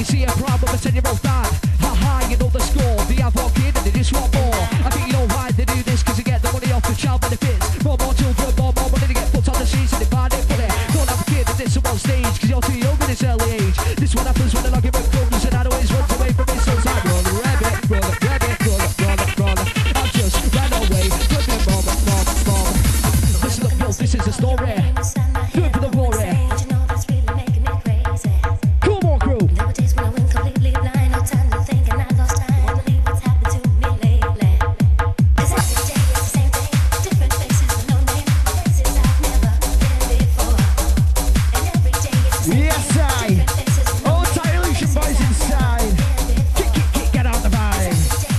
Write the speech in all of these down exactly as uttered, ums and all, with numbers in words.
You see a problem with a ten-year-old dad. Ha ha, you know the score. They have one kid and they just want more. I think you know why they do this, because they get the money off the child benefits. More, more children, more, more money to get put on the streets, and they find it funny. Don't have a kid and this one stage, because you're too young in this early age. This what happens when an argument comes, and I always runs away from it. So I run, rabbit, run, rabbit, run, run, run. I just ran away from the mom, mom, mom. Listen up, yo, this is a story. Do it for the glory. Come on, crew. Yes, I. Old tight illusion boys inside. Kick, kick, kick, get out the vibe.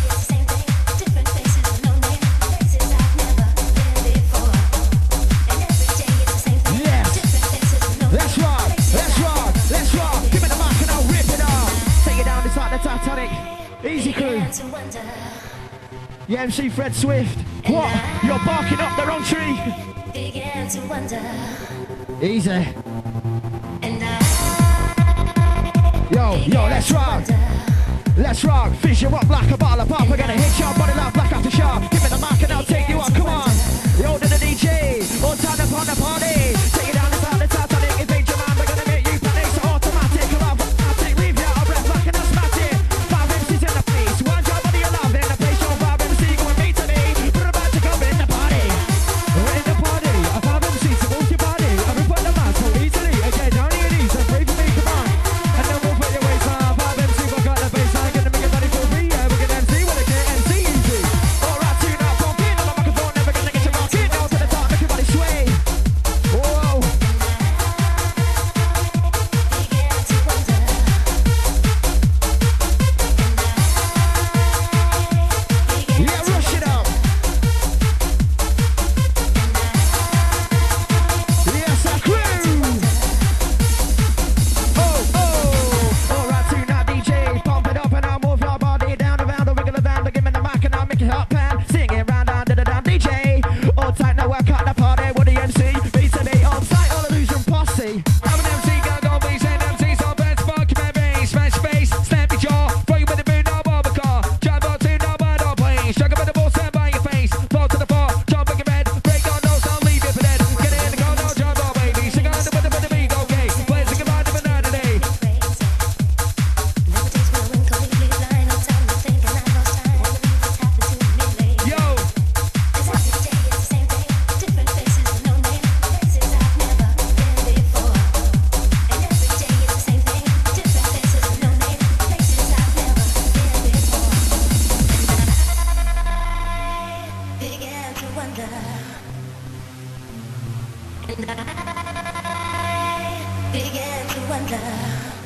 Yes. Let's rock, let's rock, let's rock. Give me the mic and I'll rip it off. Take it down, it's like the Titanic. Easy, crew. Yeah, M C Fred Swift. What? You're barking up the wrong tree. Easy. Yo, yo, let's rock. Let's rock. Fish you up like a bottle of pop. We're gonna hit your body like black after sharp. Give me the mic and I'll take you up. Come on. Yo, to the D J. All time upon the party. Take it down, it's like the Titanic. If ain't your man, we're gonna make you panic. So automatic. Love, automatic. Leave you out of breath like an asthmatic. Five M Cs in the face. One job body of love in the place. Your five M C going meet to me. We're about to come in the party. We're in the party. A five M C to move your body. And we put the man so easily. Again, down your knees and pray for me. Come on. And then we'll put your waist up. five M C, we got the baseline. Gonna make your body feel free. Yeah, we're gonna M C with a K M C easy. Alright, tune up, pumping on the microphone. Never gonna get you rocking. Now to the top, make your body sway. Whoa. Yeah, rush it up. Yes, I crew. Oh, oh. Alright, tune up, D J. Pump it up and I'll move your body down around the regular band. Give me the mic and I'll make it hot pan. Sing it round under the down, D J. All tight, now I cut the party with the M C. B to B, all tight, all illusion posse. I'm an M C, go go, beats and M Cs on beds. Fuck your baby, smash face, stamp your jaw. Throw you with the boot, no bobber car. Drive out to no bird or plane. Struggle with the ball, stand by your face. Fall to the floor, jump in your bed. Break your nose, I'll leave you for dead. Get in the car, no jump on, baby. Sing on the with the with the beat, okay. Play sing about the banana day. Yo. Began to wonder, and I began to wonder.